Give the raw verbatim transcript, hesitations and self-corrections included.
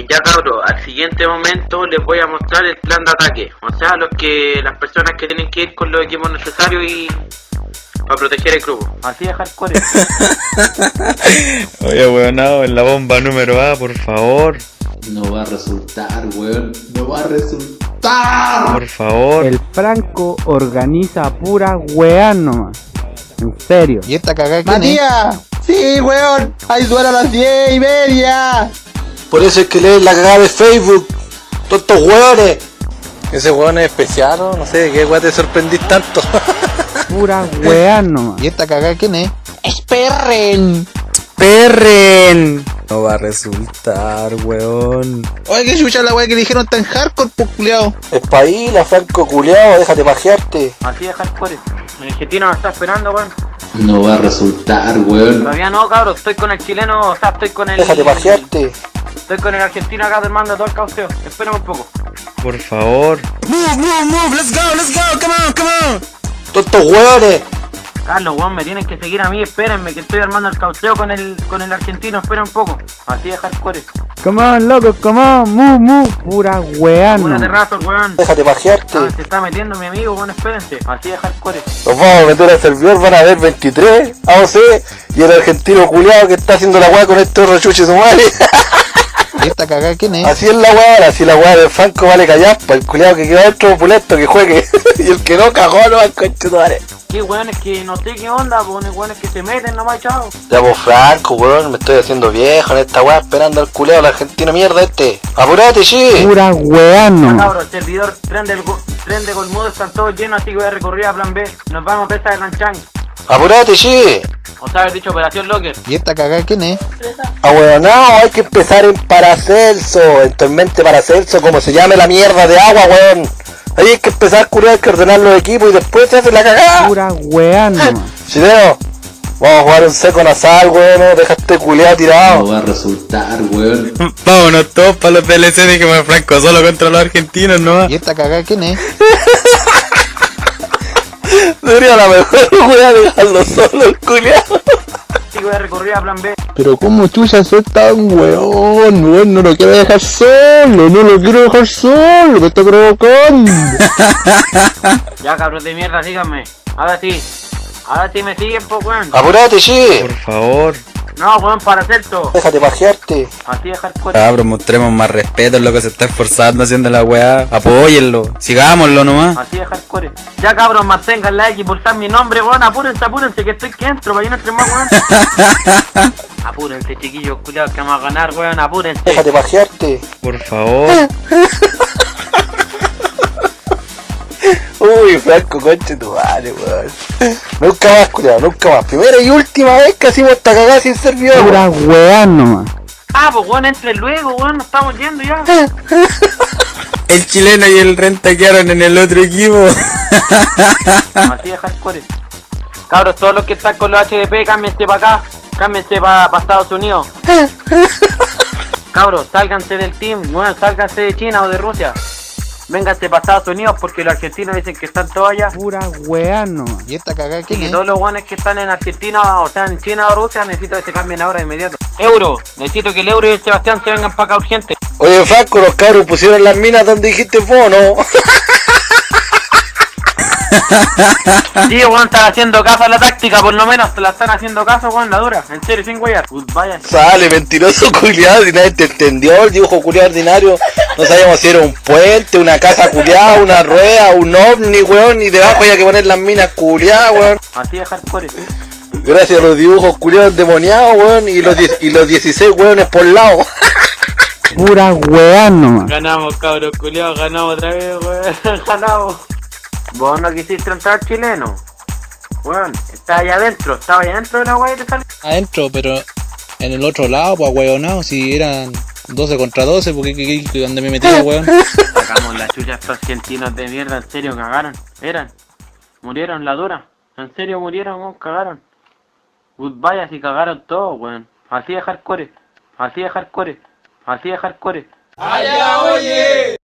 Eh, ya cabros, al siguiente momento les voy a mostrar el plan de ataque. O sea, los que las personas que tienen que ir con los equipos necesarios y para proteger el grupo. Así de hardcore. Oye, weonado, en la bomba número A, por favor. No va a resultar, weón. No va a resultar. Por favor. El Franco organiza pura weá nomás. En serio. ¿Y esta cagada quién es? ¡Matías! ¡Sí, weón! ¡Ahí suena a las diez y media! Por eso es que lees la cagada de Facebook. Tontos hueones. Ese weón es especial, ¿no? No sé, ¿de qué weón te sorprendís tanto? Pura weá nomás. ¿Y esta cagada quién es? ¡Esperren! ¡Perren! No va a resultar, weón. Oye, que chucha la weá que dijeron tan hardcore, pues, culiao. Es pa' ahí, la Franco culeado, déjate pajearte. Así de hardcore. El argentino nos está esperando, weón. No va a resultar, weón. Todavía no, cabros, estoy con el chileno, o sea, estoy con el... Déjate pajearte. Estoy con el argentino acá armando todo el causeo. Espérame un poco. Por favor. Move, move, move, let's go, let's go, come on, come on. Tontos hueones. Carlos, weón, me tienen que seguir a mí, espérenme, que estoy armando el causeo con el con el argentino, espera un poco. Así de hardcore. Come on, loco, come on, move, move. Pura weá Una nomás. terraza, weón. Déjate pajearte. Ah, se está metiendo mi amigo, weón, espérense. Así de hardcore. Nos vamos a meter al servidor, van a ver veintitrés A O C y el argentino culeado que está haciendo la weá con este otro chuche su madre. ¿Y esta cagada quién es? Así es la weá, así la weá del Franco vale callaspa. El culeado que quedó dentro pulento que juegue. Y el que no cagó no va a conche tu madre. Qué weón, es que no sé qué onda, weón, weón, es que se meten nomás, chao. Ya vos Franco, weón, me estoy haciendo viejo en esta weá esperando al culeado del argentino mierda este. Apurate, chi. Pura weá Ya, nomás. cabros, el servidor, tren del go- tren de Golmudo están todos llenos, así que voy a recorrer a plan B. Nos vamos a presa de Ranchang. Apurate, chi. O sea, haber dicho Operación Locker. ¿Y esta cagada quién es? Ahueonao, hay que empezar en Paracelso, en Tormente Paracelso, como se llame la mierda de agua, weón. Ahí hay que empezar, culiao, hay que ordenar los equipos y después se hace la cagada. Pura weá nomás. Chileno, vamos a jugar un seco nasal, weón, no, deja este culiao No tirado. va a resultar, weón. Vámonos todos para los D L C, dijimos Franco, solo contra los argentinos, ¿no? ¿Y esta cagada quién es? Sería la mejor weá dejarlo solo el culiao. Así que voy a recorrer a plan B. Pero cómo chucha soy tan weón, weón, no lo quiero dejar solo, no lo quiero dejar solo, me está provocando. Ya, cabros de mierda, síganme. Ahora sí. Ahora sí me siguen, po, weón. Apurate, chi. Por favor. No, weón, para Celto. Déjate pajearte. Así de hardcore. Cabros, mostremos más respeto, es lo que se está esforzando haciendo la weá. Apóyenlo, sigámoslo nomás. Así de hardcore. Ya, cabros, mantengan like y pulsar mi nombre, weón. Apúrense, apúrense, que estoy que entro, para que no entren más, weón. Apúrense, chiquillos, culiados, que vamos a ganar, weón. Apúrense. Déjate pajearte. Por favor. Uy, Franco, conche tu madre, weón. Nunca más, culiao, nunca más. Primera y última vez que hacemos esta cagada sin servidor. Pura weá nomás. Ah, pues, weón, entre luego, weón. Nos estamos yendo ya. El chileno y el renta quedaron en el otro equipo. Así de hardcore. Cabros, todos los que están con los H D P, cámbiense para acá. Cámbiense para pa Estados Unidos. Cabros, sálganse del team. Bueno, sálganse de China o de Rusia. Vénganse para Estados Unidos porque los argentinos dicen que están todos allá. Pura weá nomás. ¿Y esta cagada quién Y es? todos los guanes que están en Argentina, o sea, en China o Rusia, necesito que se cambien ahora de inmediato. Euro, necesito que el Euro y el Sebastián se vengan para acá urgente. Oye, Franco, los cabros pusieron las minas donde dijiste vos, ¿no? Sí, weón, están haciendo caso a la táctica, por lo menos, te la están haciendo caso, weón, la dura. En serio, sin huellar. Pues vaya. Sale, mentiroso culiado, si nadie te entendió el dibujo culiado ordinario. No sabíamos si era un puente, una casa culiada, una rueda, un ovni, weón, y debajo había que poner las minas culiadas, weón. Así de hardcore. Gracias a los dibujos culiados endemoniados, weón, y los, die- y los dieciséis weones por lado. Pura weá nomás. Ganamos, cabros, culiados, ganamos otra vez, weón. Ganamos. Vos no quisiste entrar chileno. Weón, estaba allá adentro, estaba allá adentro de la weá y te salió. Adentro, pero en el otro lado, pues weonado, si eran doce contra doce, porque que, que, donde me metí, weón. Sacamos la chucha a estos argentinos de mierda, en serio, cagaron. Eran. Murieron la dura. En serio murieron, weón, cagaron. Goodbye, así cagaron todos, weón. Así de hardcore. Así de hardcore. Así de hardcore. ¡Allá, oye!